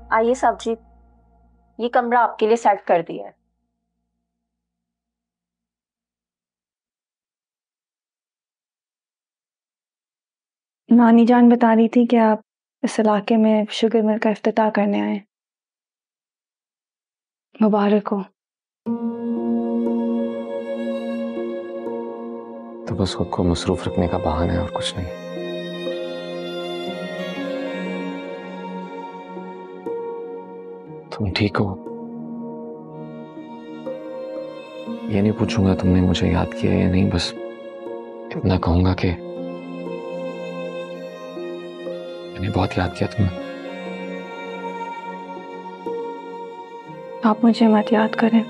आइए साहब जी, ये कमरा आपके लिए सेट कर दिया है। नानी जान बता रही थी कि आप इस इलाके में शुगर मिल का इफ्तिताह करने आए। मुबारक हो। तो बस खुद को मसरूफ रखने का बहाना है और कुछ नहीं। तुम ठीक हो? ये नहीं पूछूंगा तुमने मुझे याद किया या नहीं, बस इतना कहूंगा कि मैंने बहुत याद किया तुम्हें। आप मुझे मत याद करें,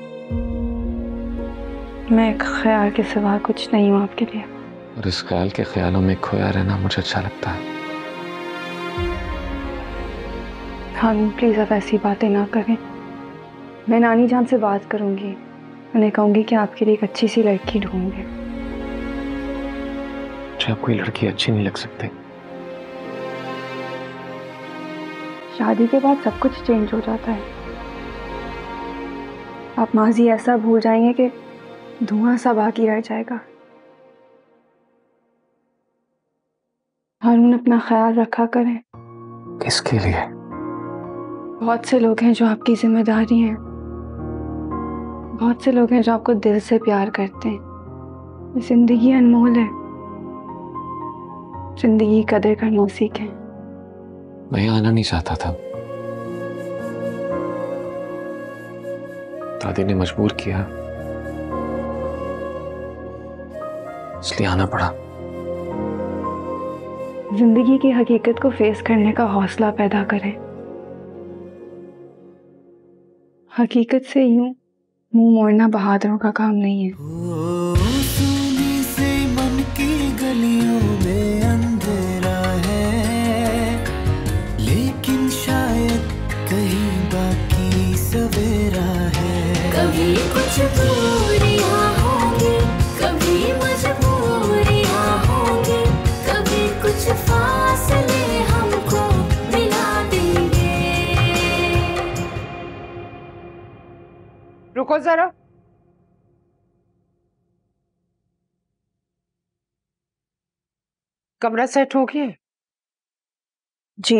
मैं एक ख्याल के सिवा कुछ नहीं हूं आपके लिए। और इस ख्याल के ख्यालों में खोया रहना मुझे अच्छा लगता है। हाँ प्लीज आप ऐसी बातें ना करें। मैं नानी जान से बात करूंगी, उन्हें कहूंगी कि आपके लिए एक अच्छी सी लड़की ढूंढे। मुझे अब कोई लड़की अच्छी नहीं लग सकती। शादी के बाद सब कुछ चेंज हो जाता है। आप माजी ऐसा भूल जाएंगे कि धुआं सा बाकी रह जाएगा। हारून अपना ख्याल रखा करें। किसके लिए? बहुत से लोग हैं जो आपकी जिम्मेदारी हैं, बहुत से लोग हैं जो आपको दिल से प्यार करते हैं। जिंदगी अनमोल है, जिंदगी की कदर करना सीखें। मैं आना नहीं चाहता था, दादी ने मजबूर किया इसलिए आना पड़ा। जिंदगी की हकीकत को फेस करने का हौसला पैदा करें। हकीकत से यूं मुंह मोड़ना बहादुरों का काम नहीं है। सुनी से मन की गलियों में अंधेरा है, लेकिन शायद कहीं बाकी सवेरा है। कभी कुछ दूरियां होंगी, कभी मजबूरियां होंगी, कभी कुछ फासले हमको मिला देंगे। रुको जरा, कमरा सेट हो गया? जी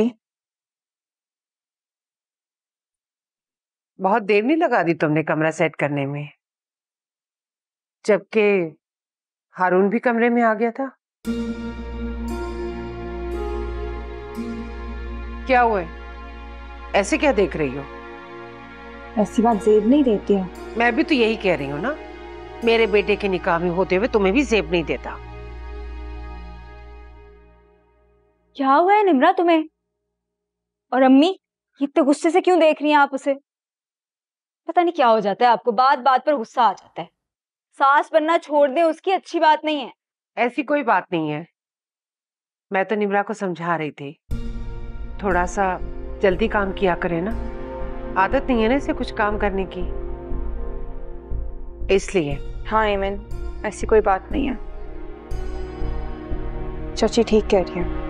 बहुत देर नहीं लगा दी तुमने कमरा सेट करने में, जबकि हारून भी कमरे में आ गया था। क्या हुआ है? ऐसे क्या देख रही हो? ऐसी बात जेब नहीं देती है। मैं भी तो यही कह रही हूँ ना, मेरे बेटे के निकाह में होते हुए तुम्हें भी जेब नहीं देता। क्या हुआ है निम्रा तुम्हें? और अम्मी इतने गुस्से से क्यों देख रही हैं आप उसे? पता नहीं क्या हो जाता है आपको, बात बात पर गुस्सा आ जाता है। सास बनना छोड़ दें उसकी, अच्छी बात नहीं है। ऐसी कोई बात नहीं है, मैं तो निम्रा को समझा रही थी थोड़ा सा जल्दी काम किया करे ना, आदत नहीं है ना इसे कुछ काम करने की, इसलिए। हाँ एमन, ऐसी कोई बात नहीं है। चाची ठीक कह रही है।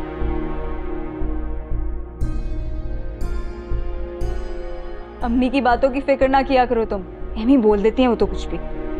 अम्मी की बातों की फिक्र ना किया करो तुम, एमी बोल देती हैं वो तो कुछ भी।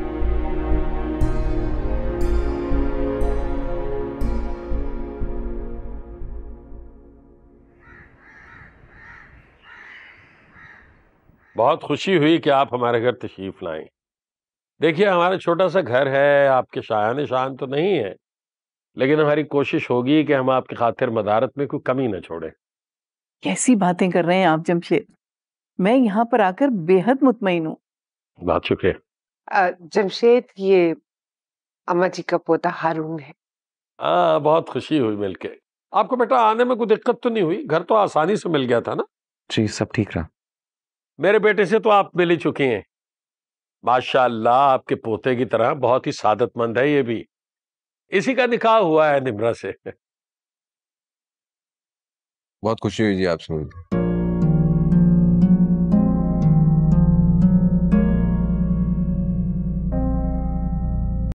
बहुत खुशी हुई कि आप हमारे घर तशरीफ लाएं। देखिए हमारा छोटा सा घर है, आपके शायान शान तो नहीं है, लेकिन हमारी कोशिश होगी कि हम आपकी खातिर मदारत में कोई कमी न छोड़ें। कैसी बातें कर रहे हैं आप जमशेद, मैं यहाँ पर आकर बेहद मुतमईन हूँ। बहुत शुक्रिया। जमशेद, ये अम्मा जी का पोता हारून है। हाँ, बहुत खुशी हुई मिलके। आपको बेटा आने में कोई दिक्कत तो नहीं हुई? घर तो आसानी से मिल गया था ना? जी सब ठीक रहा। मेरे बेटे से तो आप मिल ही चुकी हैं। माशाअल्लाह, आपके पोते की तरह बहुत ही सादतमंद है ये भी। इसी का निकाह हुआ है निम्रा से। बहुत खुशी हुई जी आपसे मिलकर।